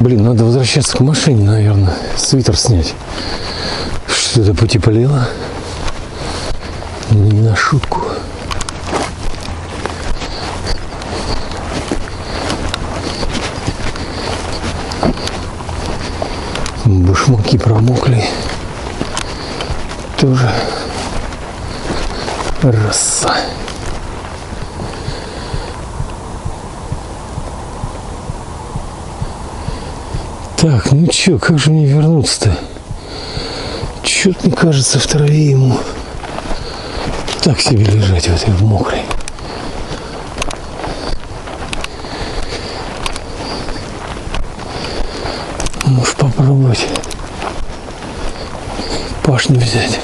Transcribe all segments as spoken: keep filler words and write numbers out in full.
Блин, надо возвращаться к машине, наверное. Свитер снять. Что-то пути полило. Не на шутку. Башмаки промокли. Тоже роса. Так, ну чё, как же мне вернуться-то? Чё-то, мне кажется, в траве ему так себе лежать в этой мокрой. Может попробовать пашню взять.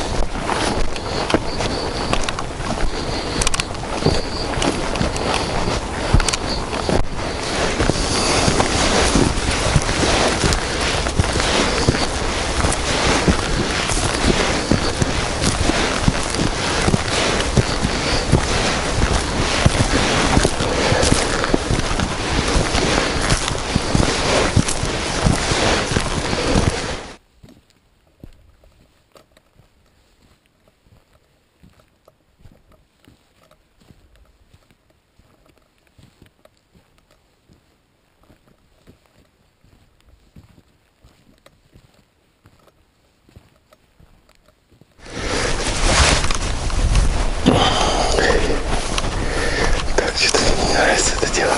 Это дело.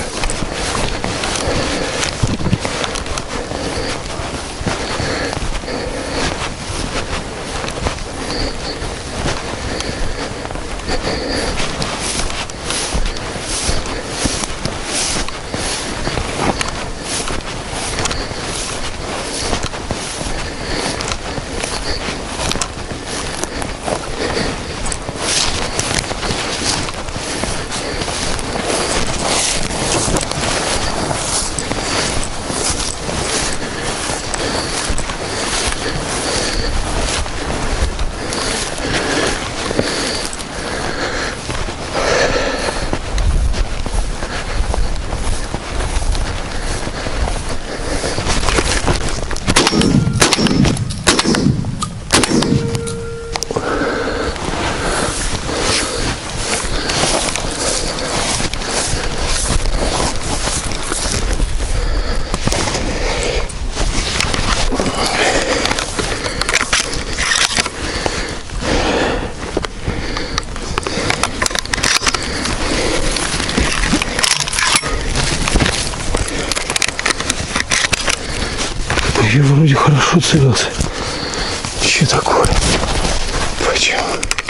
Я вроде хорошо целился. Че такое? Почему?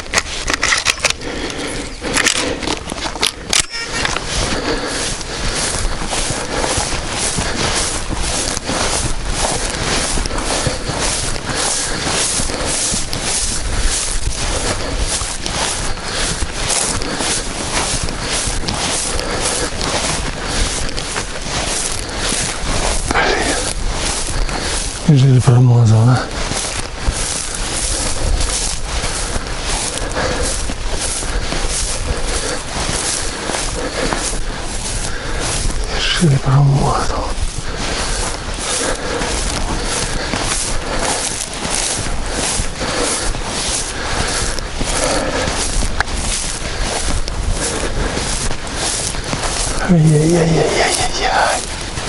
Неужели промазал, а? Неужели промазал? Ай-яй-яй-яй-яй-яй.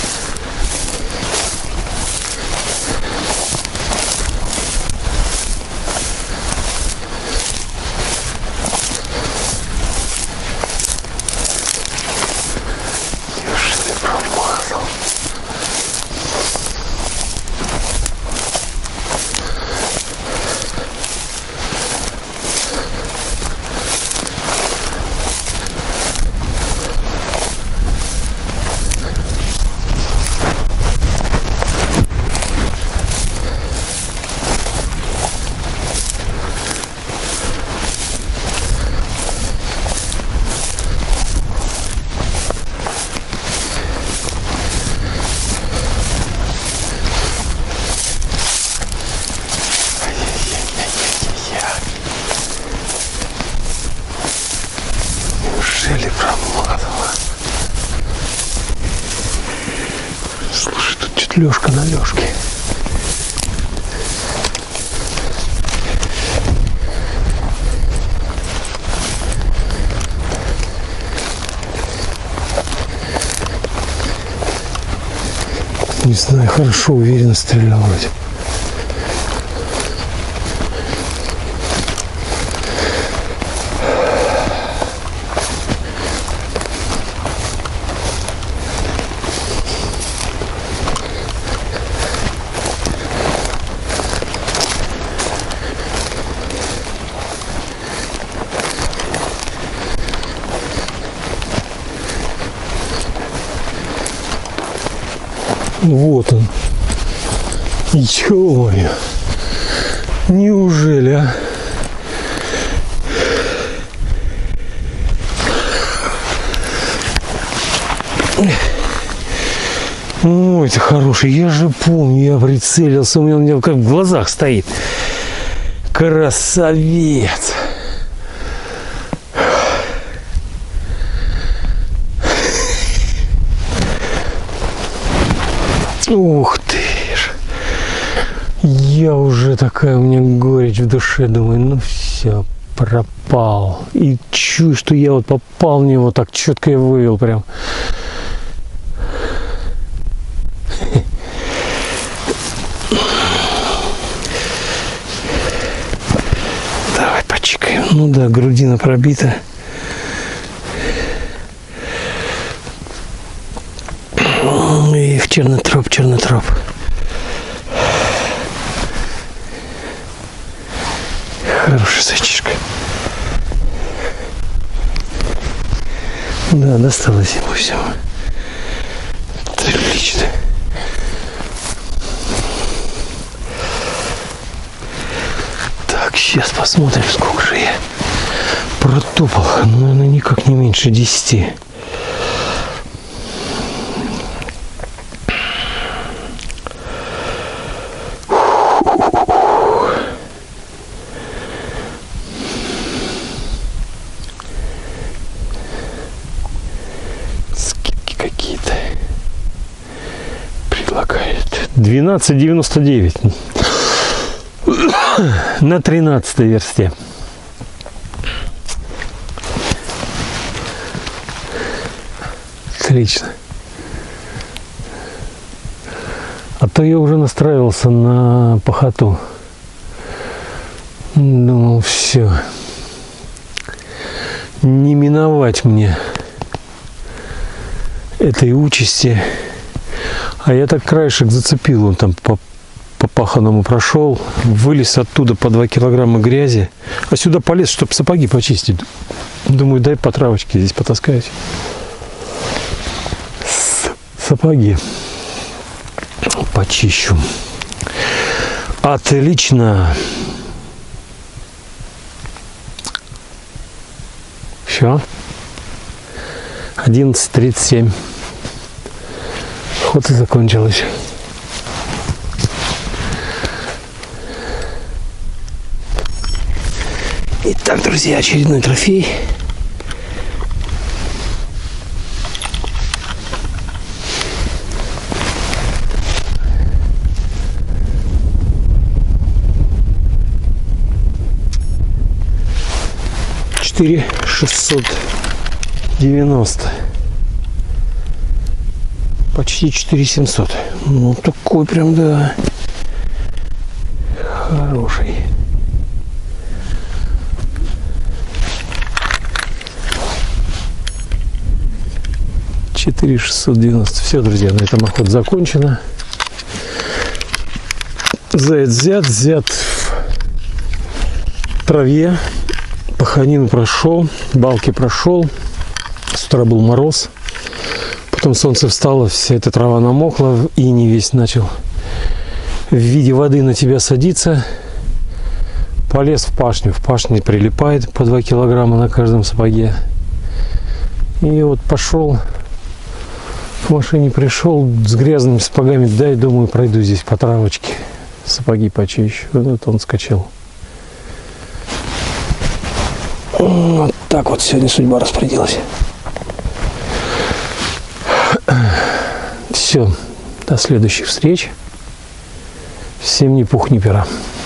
Неужели промазала? Слушай, тут что-то Значит, Лёшка на Лёшке. Не знаю, хорошо, уверенно стрелял вроде. Вот он. Ё-моё. Неужели, а? Ой, ты хороший. Я же помню, я прицелился. У меня, у меня как в глазах стоит. Красавец. Ух ты ж. Я уже такая, у меня горечь в душе. Думаю, ну все, пропал. И чую, что я вот попал в него, так четко я вывел прям. Давай почикаем. Ну да, грудина пробита. И в чернотроп, чернотроп. Хороший зайчишка. Да, досталось ему все. Отлично. Так, сейчас посмотрим, сколько же я протопал. Ну, наверное, никак не меньше десяти. двенадцать девяносто девять на тринадцатой версте. Отлично. А то я уже настраивался на пахоту. Думал, все. Не миновать мне этой участи. А я так краешек зацепил, он там по, по паханому прошел, вылез оттуда по два килограмма грязи, а сюда полез, чтобы сапоги почистить. Думаю, дай по травочке здесь потаскать. Сапоги почищу. Отлично. Все. одиннадцать тридцать семь. Охота закончилась. Итак, друзья, очередной трофей. четыре шестьсот девяносто. Почти четыре семьсот. Ну, такой прям, да, хороший. четыре шестьсот девяносто. Все, друзья, на этом охота закончена. Заяц взят, взят в траве. Паханин прошел, балки прошел. С утра был мороз. Потом солнце встало, вся эта трава намокла, иней весь начал в виде воды на тебя садиться. Полез в пашню. В пашне прилипает по два килограмма на каждом сапоге. И вот пошел, к машине пришел с грязными сапогами. Дай, думаю, пройду здесь по травочке. Сапоги почищу. Вот он скачал. Вот так вот сегодня судьба распорядилась. Все, До следующих встреч. Всем ни пух, ни пера.